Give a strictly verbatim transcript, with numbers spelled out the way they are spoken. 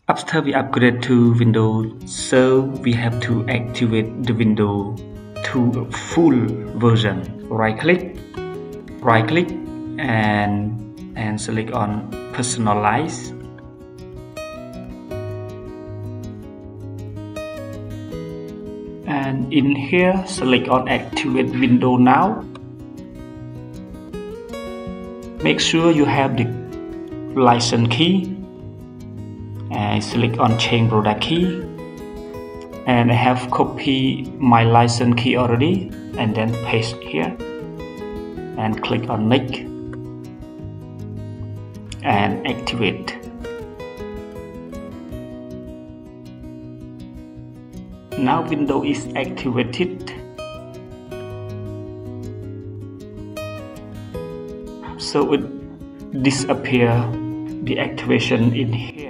After we upgrade to Windows, so we have to activate the window to a full version. Right click, right click, and and select on personalize. And in here, select on activate window now. Make sure you have the license key. And select on change product key, and I have copied my license key already, and then paste here and click on next and activate. Now window is activated, so it disappear the activation in here.